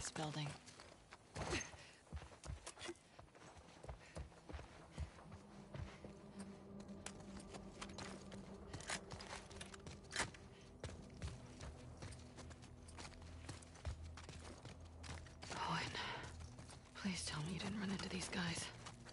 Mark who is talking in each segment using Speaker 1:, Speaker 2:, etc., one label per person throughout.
Speaker 1: this building. Owen, please tell me you didn't run into these guys.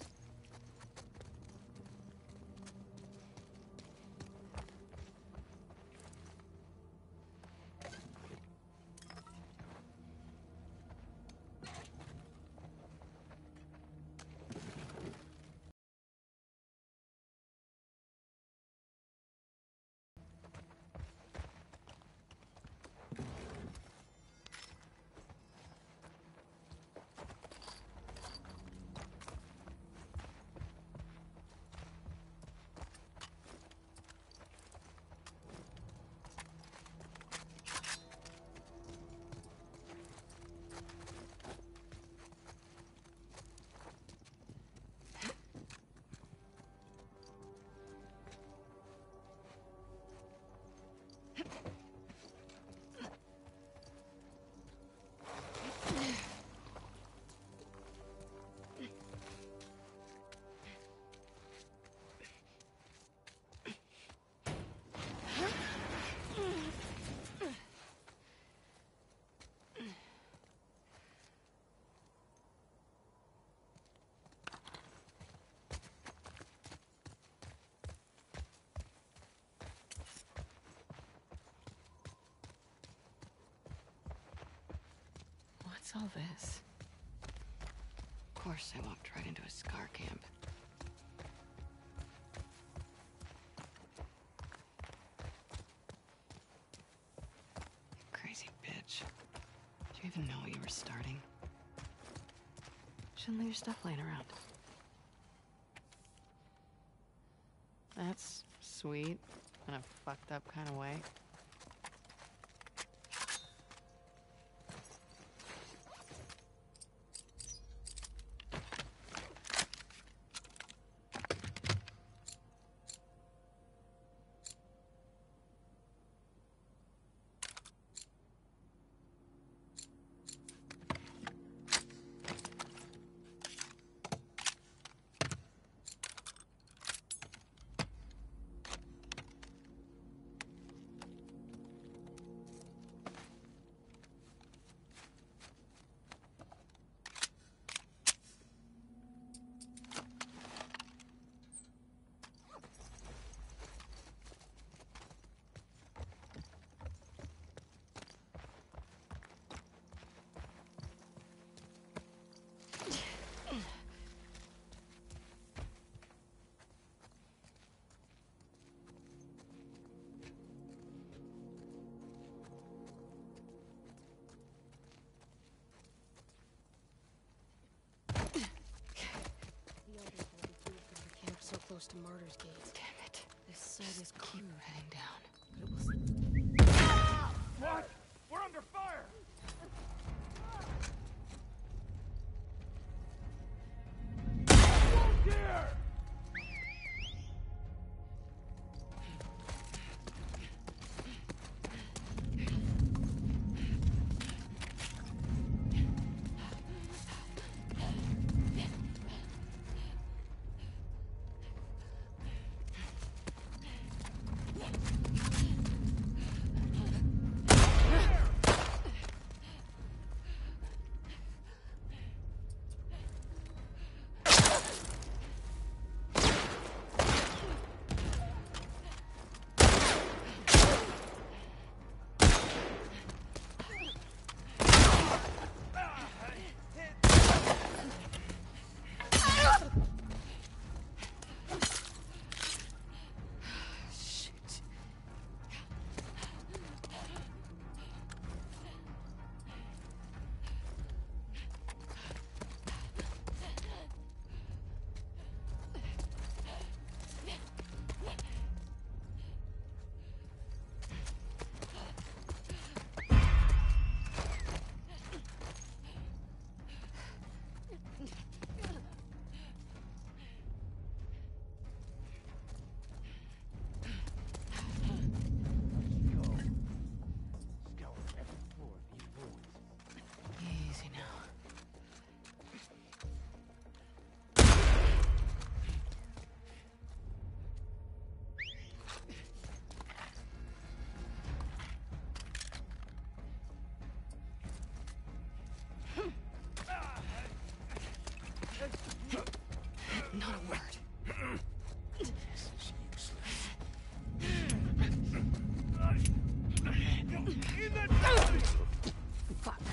Speaker 1: What's all this? Of course I walked right into a scar camp. Crazy bitch. Did you even know what you were starting? Shouldn't leave your stuff laying around. That's sweet in a fucked up kind of way.
Speaker 2: So close to Martyr's Gate.
Speaker 1: Damn it.
Speaker 2: This site is
Speaker 1: Keep heading down.
Speaker 3: What? We're under fire! Oh dear!
Speaker 1: Not a word.
Speaker 4: This is useless.
Speaker 1: Fuck.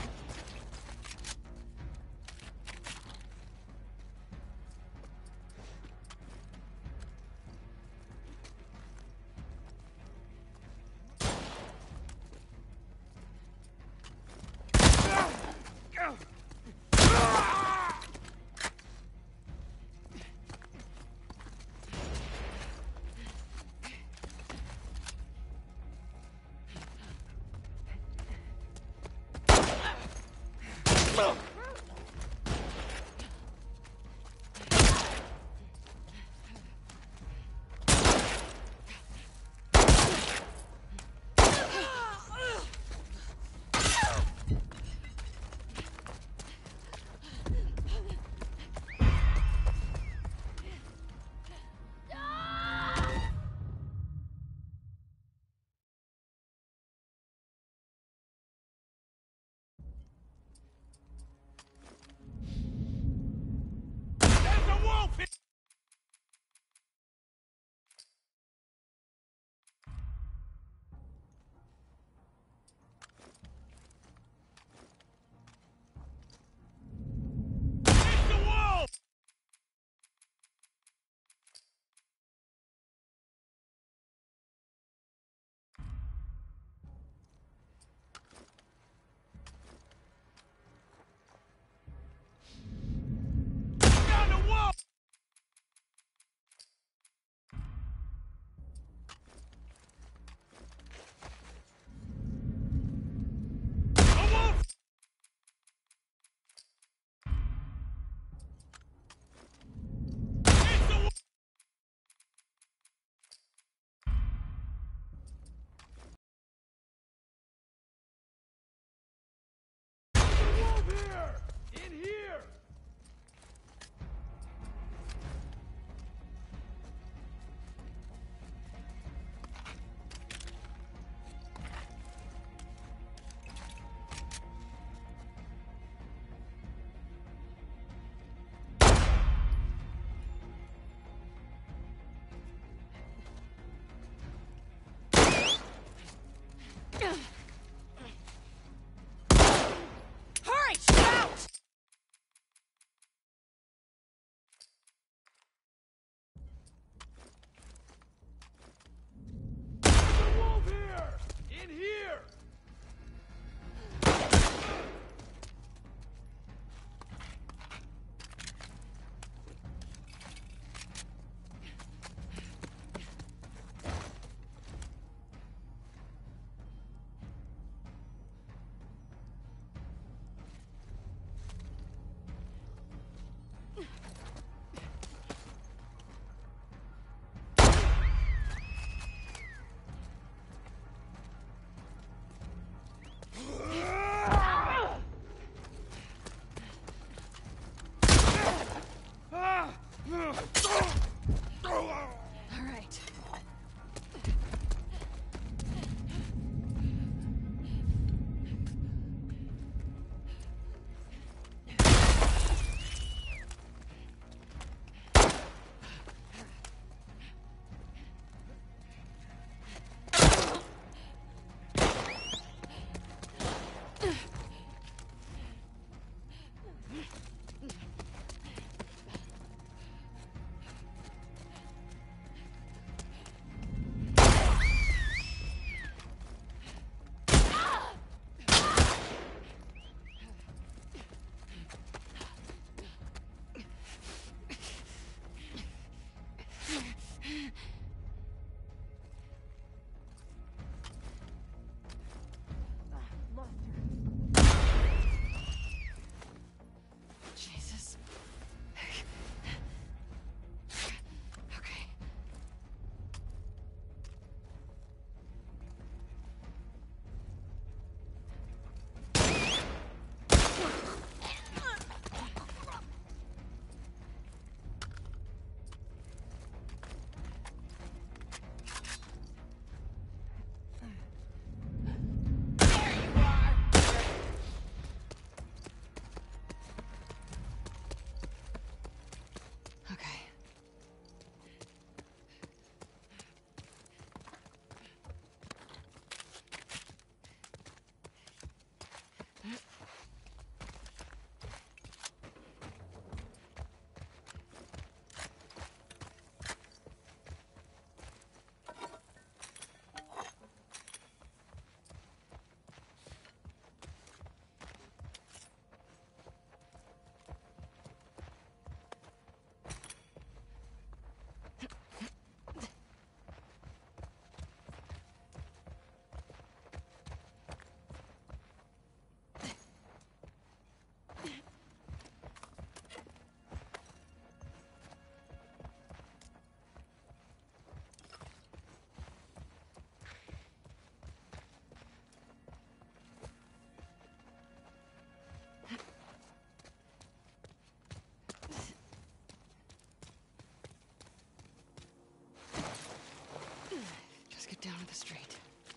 Speaker 1: get down to the street.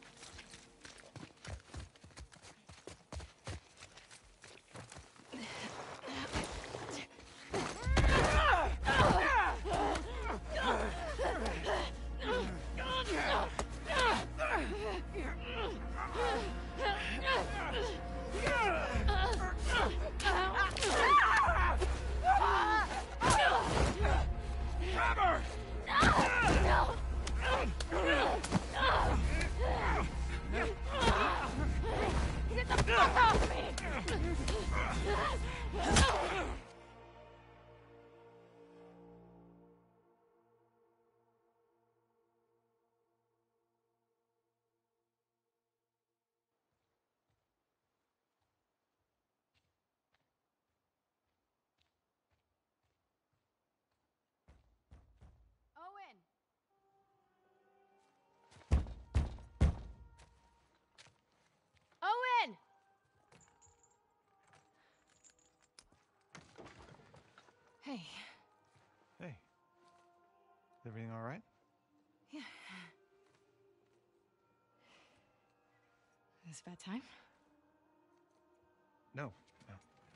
Speaker 5: Owen! Owen!
Speaker 1: Hey.
Speaker 3: Hey. Is everything all right?
Speaker 1: Yeah. Is it bad time?
Speaker 3: No. No.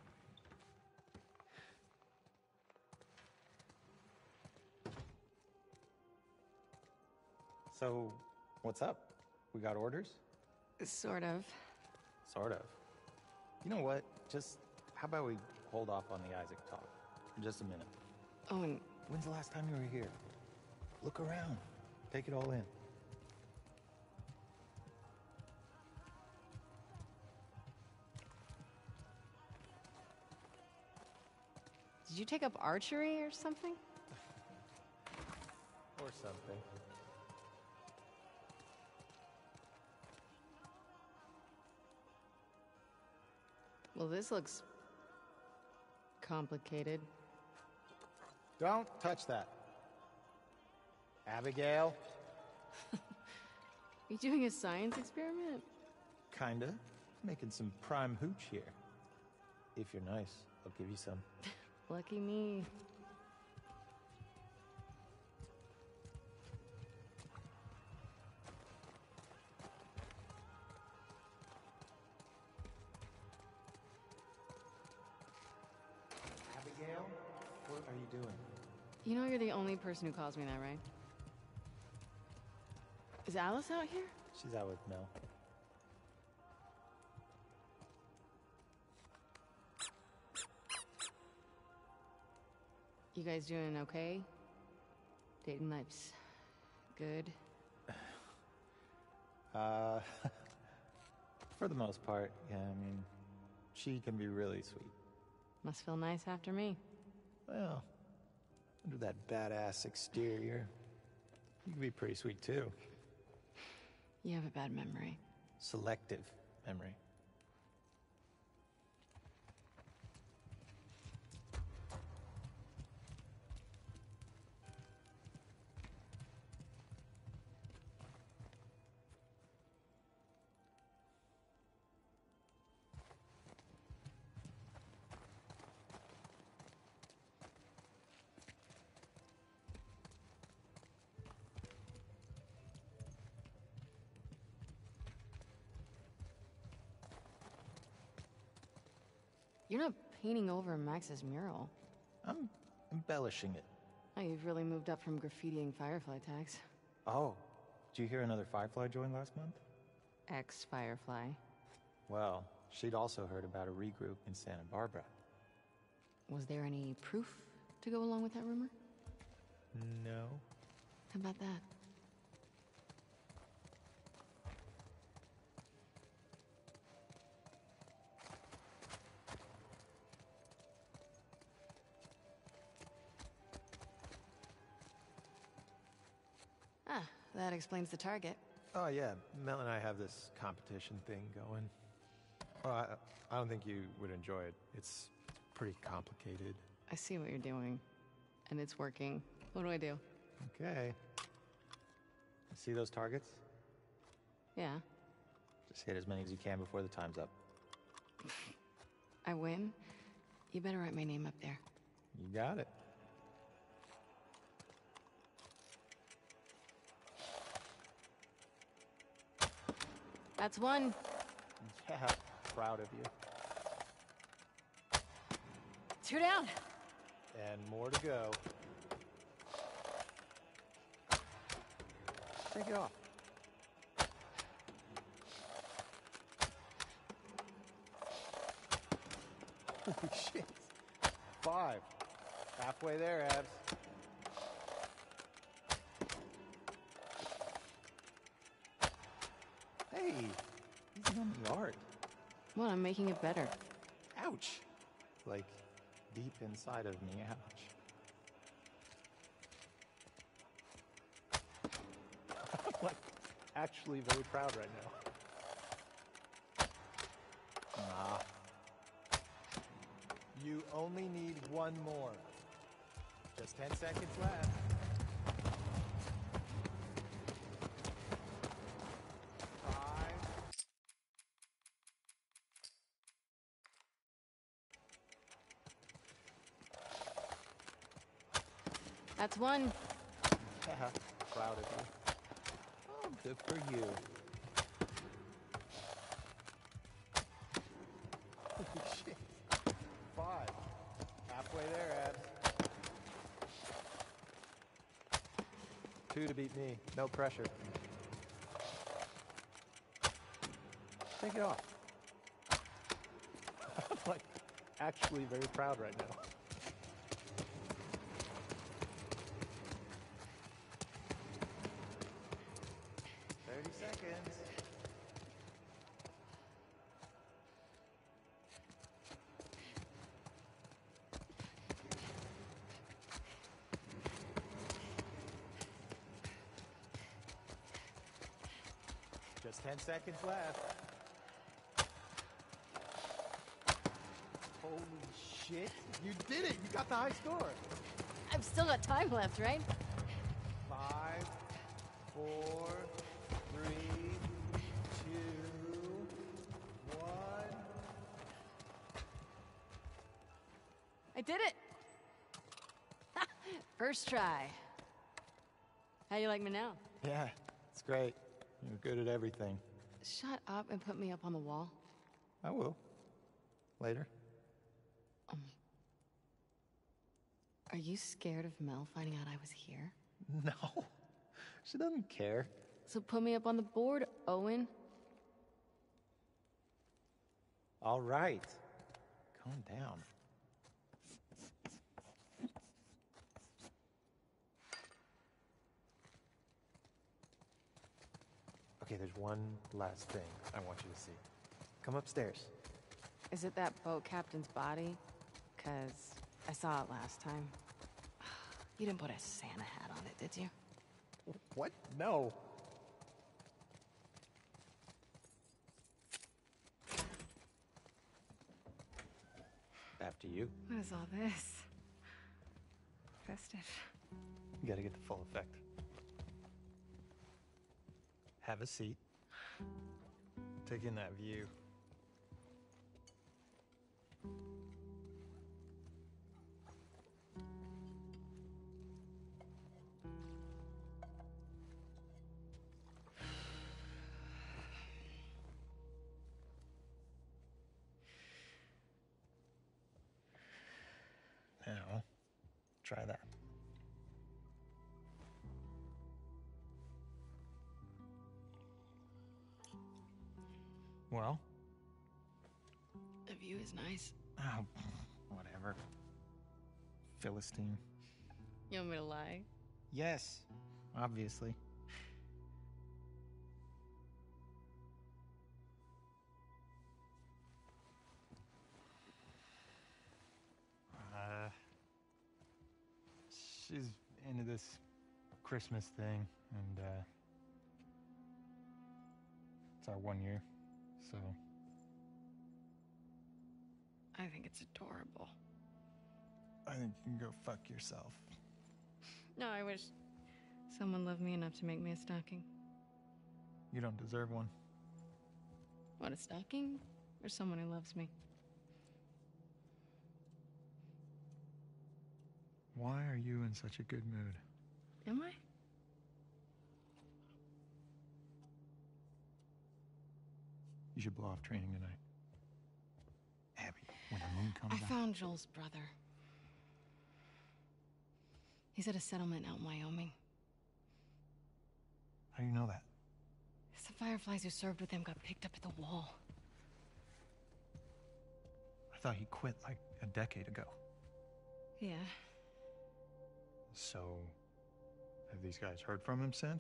Speaker 4: So, what's up? We got orders?
Speaker 1: Sort of.
Speaker 4: Sort of. You know what? Just, how about we hold off on the Isaac talk for just a minute?
Speaker 1: Oh, and
Speaker 4: When's the last time you were here? Look around. Take it all in.
Speaker 1: did you take up archery or something?
Speaker 4: Or something.
Speaker 1: Well, this looks complicated.
Speaker 4: Don't touch that. Abigail?
Speaker 1: You doing a science experiment?
Speaker 4: Kinda. Making some prime hooch here. If you're nice, I'll give you some.
Speaker 1: Lucky me.
Speaker 4: Abigail? What are you doing?
Speaker 1: You know you're the only person who calls me that, right? Is Alice out here?
Speaker 4: She's out with Mel.
Speaker 1: You guys doing okay? Dating life's good?
Speaker 4: For the most part, yeah, I mean, she can be really sweet.
Speaker 1: Must feel nice after me.
Speaker 4: Well, under that badass exterior, you can be pretty sweet too.
Speaker 1: You have a bad memory.
Speaker 4: Selective memory.
Speaker 1: You're not painting over Max's mural.
Speaker 4: I'm embellishing it.
Speaker 1: Oh, you've really moved up from graffitiing Firefly tags.
Speaker 4: Oh, did you hear another Firefly join last month?
Speaker 1: Ex-Firefly.
Speaker 4: Well, she'd also heard about a regroup in Santa Barbara.
Speaker 1: Was there any proof to go along with that rumor?
Speaker 4: No.
Speaker 1: How about that? Ah, that explains the target.
Speaker 6: Oh yeah, Mel and I have this competition thing going. Well, I don't think you would enjoy it. It's pretty complicated.
Speaker 1: I see what you're doing, and it's working. What do I do?
Speaker 4: Okay. See those targets?
Speaker 1: Yeah,
Speaker 4: Just hit as many as you can before the time's up.
Speaker 1: I win. You better write my name up there.
Speaker 4: You got it.
Speaker 1: That's one.
Speaker 6: Yeah, proud of you.
Speaker 1: 2 down.
Speaker 6: And more to go. Take it off. Holy shit. 5. Halfway there, Abs. Hey, easy on the art.
Speaker 1: Well, I'm making it better.
Speaker 6: Ouch. Like, deep inside of me, ouch. I'm like, actually very proud right now. Nah. You only need one more. Just 10 seconds left. 5.
Speaker 1: That's one.
Speaker 6: Yeah, proud of you. Oh, good for you. Holy shit. 5. Halfway there, Abs. 2 to beat me. No pressure. Take it off. I'm like, actually very proud right now. Seconds. Just 10 seconds left. Holy shit. You did it. You got the high score.
Speaker 1: I've still got time left, right?
Speaker 6: 5, 4, 3, 2, 1.
Speaker 1: I did it! First try. How you like me now?
Speaker 6: Yeah, it's great. You're good at everything.
Speaker 1: Shut up and put me up on the wall.
Speaker 6: I will. Later.
Speaker 1: Are you scared of Mel finding out I was here?
Speaker 6: No. She doesn't care.
Speaker 1: So put me up on the board, Owen.
Speaker 6: All right. Calm down. Okay, there's one last thing I want you to see. Come upstairs.
Speaker 1: Is it that boat captain's body? 'Cause I saw it last time. You didn't put a Santa hat on it, did you?
Speaker 6: What? No. After you.
Speaker 1: What is all this? Festive.
Speaker 6: You gotta get the full effect. Have a seat.
Speaker 3: Take in that view. Now, try that. Well?
Speaker 1: The view is nice.
Speaker 3: Oh, whatever. Philistine.
Speaker 1: You want me to lie?
Speaker 3: Yes, obviously. She's into this Christmas thing, and it's our 1 year, so.
Speaker 1: I think it's adorable.
Speaker 3: I think you can go fuck yourself.
Speaker 1: No, I wish someone loved me enough to make me a stocking.
Speaker 3: You don't deserve one.
Speaker 1: What, a stocking? Or someone who loves me?
Speaker 3: Why are you in such a good mood?
Speaker 1: Am I?
Speaker 3: You should blow off training tonight. Abby, when the moon comes
Speaker 1: I
Speaker 3: out...
Speaker 1: found Joel's brother. He's at a settlement out in Wyoming.
Speaker 3: How do you know that?
Speaker 1: Some Fireflies who served with him got picked up at the wall.
Speaker 3: I thought he quit like a decade ago.
Speaker 1: Yeah.
Speaker 3: So, have these guys heard from him since?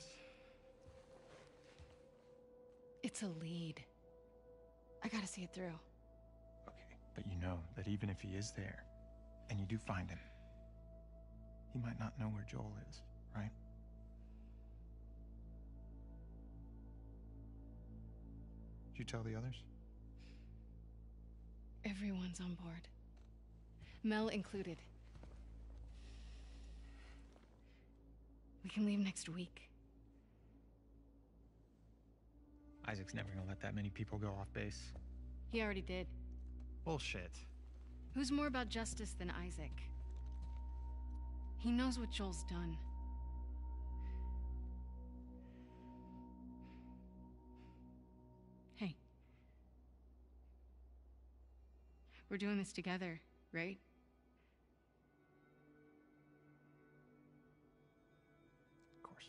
Speaker 1: It's a lead. I gotta see it through.
Speaker 3: Okay, but you know that even if he is there, and you do find him, he might not know where Joel is, right? Did you tell the others?
Speaker 1: Everyone's on board. Mel included. We can leave next week.
Speaker 3: Isaac's never gonna let that many people go off base.
Speaker 1: He already did.
Speaker 3: Bullshit.
Speaker 1: Who's more about justice than Isaac? He knows what Joel's done. Hey. We're doing this together, right?
Speaker 3: Of course.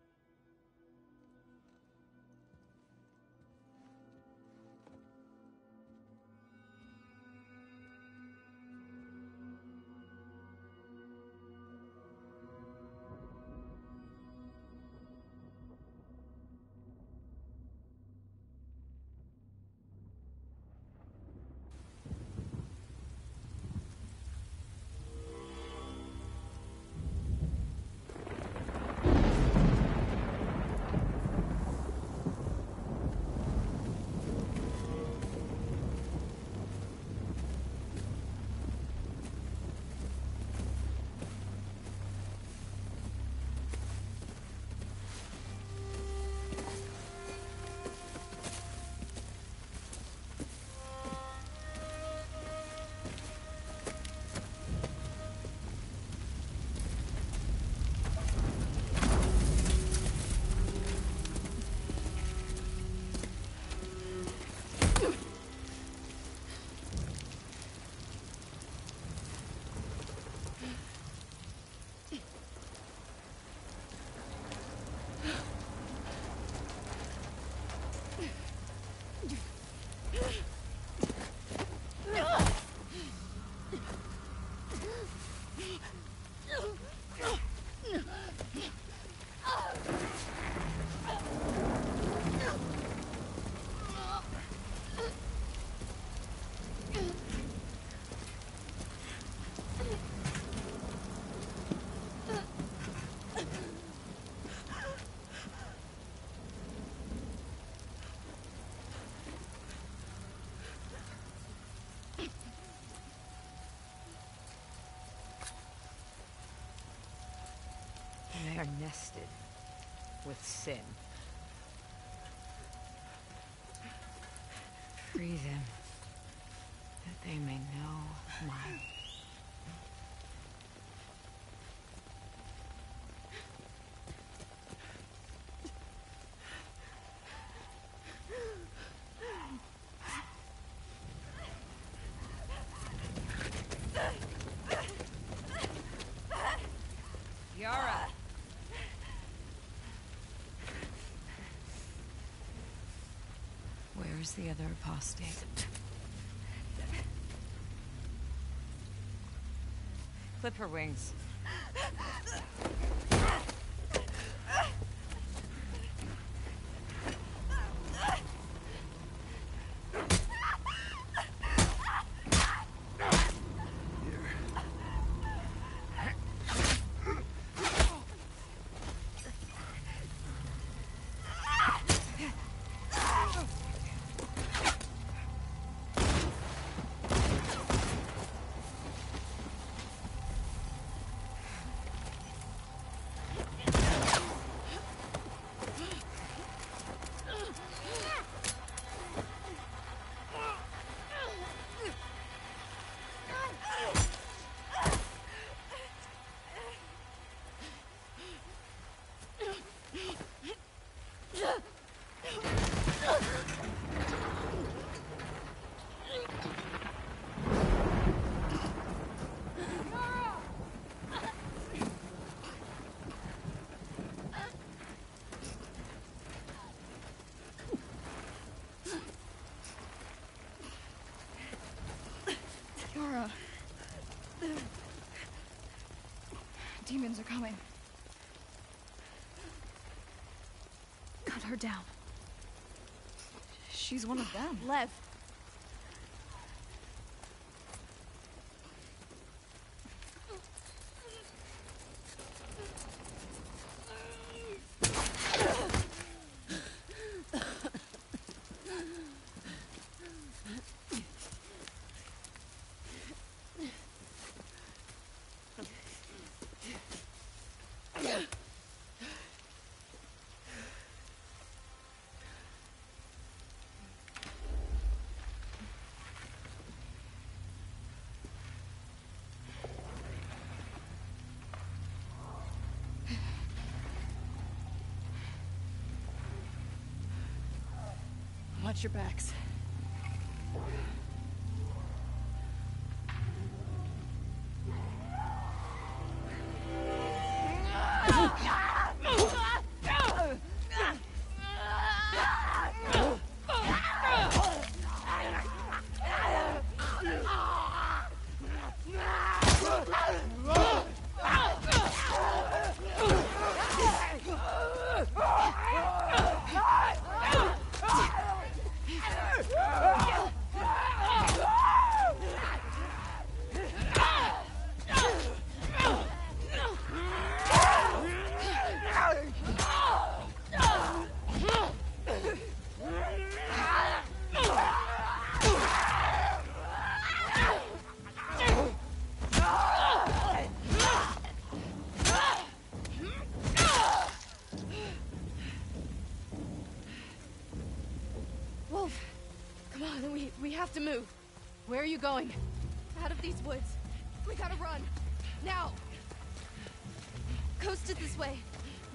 Speaker 5: They are nested with sin. Free them, that they may know my... Yara! Where's the other apostate? Clip her wings.
Speaker 7: Demons are coming. Cut her down. She's one of them.
Speaker 2: Lev.
Speaker 1: Watch your backs.
Speaker 2: Wolf, come on, we have to move.
Speaker 1: Where are you going?
Speaker 2: Out of these woods. We gotta run. Now! Coast it this way.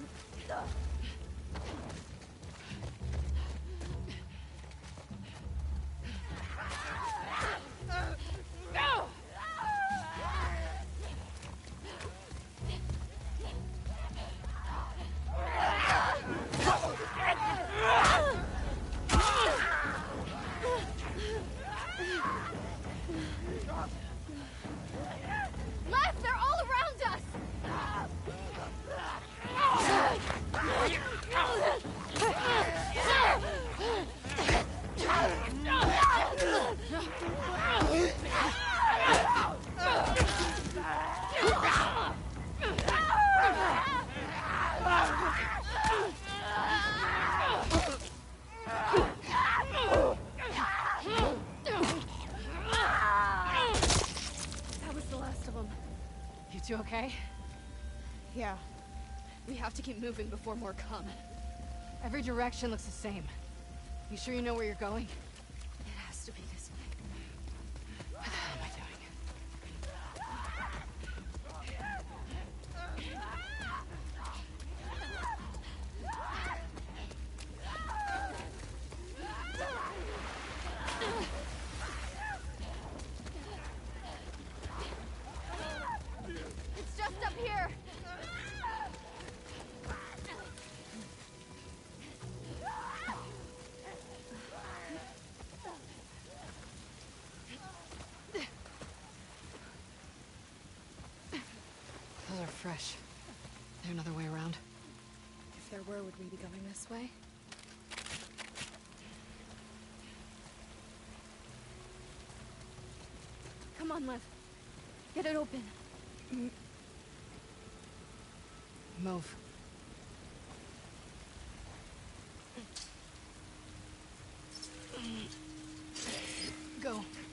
Speaker 2: Left, they're all around us! That was the last of them.
Speaker 1: You two okay?
Speaker 2: Yeah. We have to keep moving before more come.
Speaker 1: Every direction looks the same. You sure you know where you're going?
Speaker 2: It has to be this way.
Speaker 1: What the hell am I doing?
Speaker 2: It's just up here!
Speaker 1: Those are fresh. There another way around?
Speaker 2: If there were, would we be going this way? Come on, Lev. Get it open.
Speaker 1: Move. Go.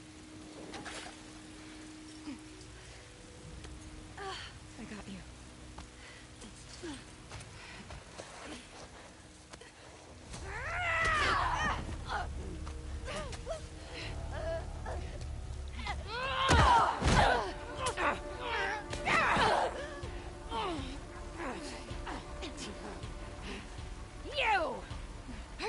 Speaker 2: I got you.
Speaker 1: You!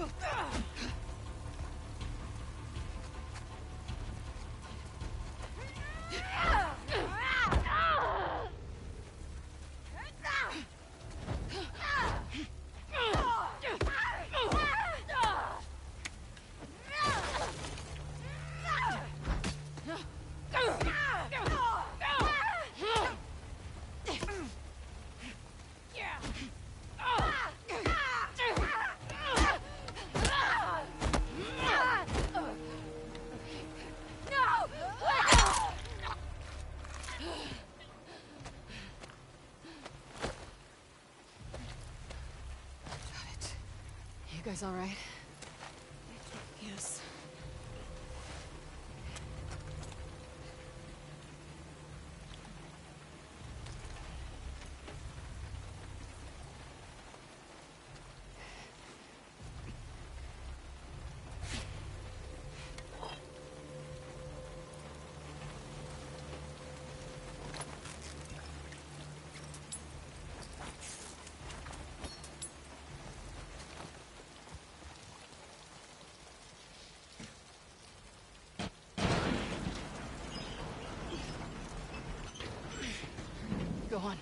Speaker 1: You guys all right?
Speaker 2: Yes.
Speaker 1: Go on.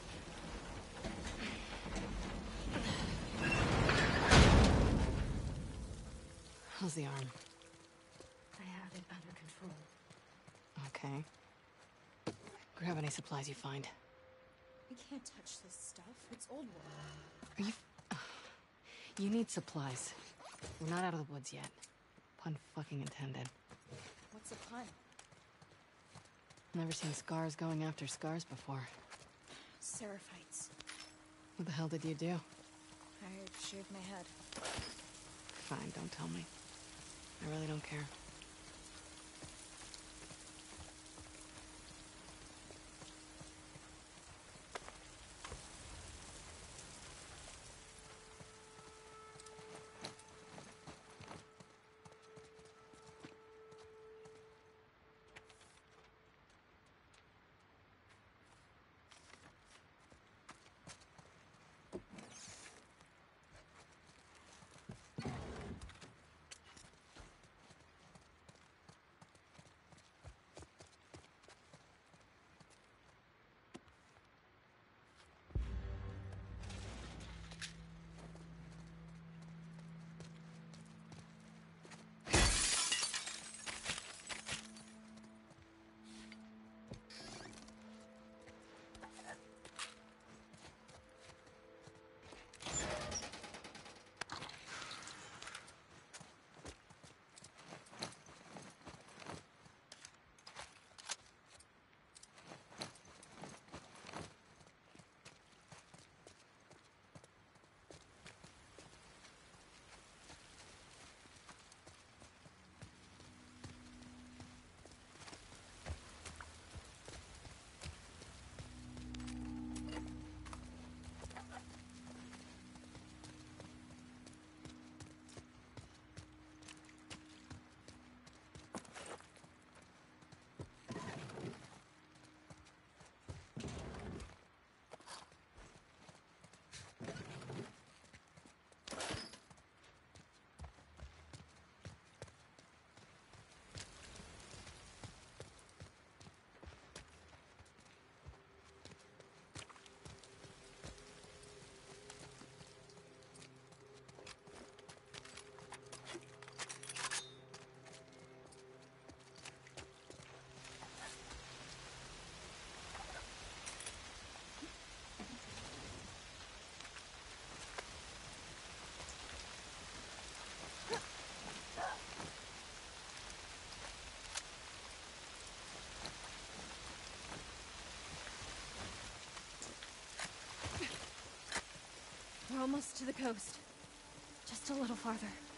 Speaker 1: How's the arm?
Speaker 7: I have it under control.
Speaker 1: Okay. Grab any supplies you find.
Speaker 2: We can't touch this stuff. It's old world.
Speaker 1: Are you... You need supplies. We're not out of the woods yet. Pun fucking intended.
Speaker 2: What's a pun?
Speaker 1: Never seen scars going after scars before.
Speaker 2: Seraphites.
Speaker 1: What the hell did you do?
Speaker 2: I shaved my head.
Speaker 1: Fine, don't tell me. I really don't care.
Speaker 2: We're almost to the coast. Just a little farther.